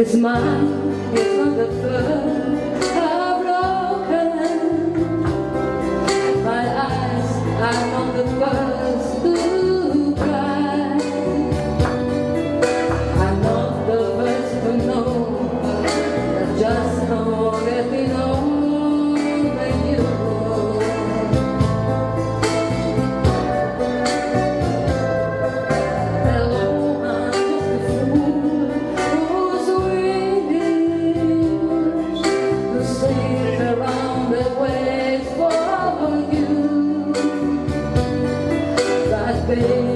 This mind is not the first are broken. My eyes are not the first to cry. I'm not the first to know. I just know that we know when you go. Hello, I'm just a fool who's waiting to sit around the ways for you. But baby,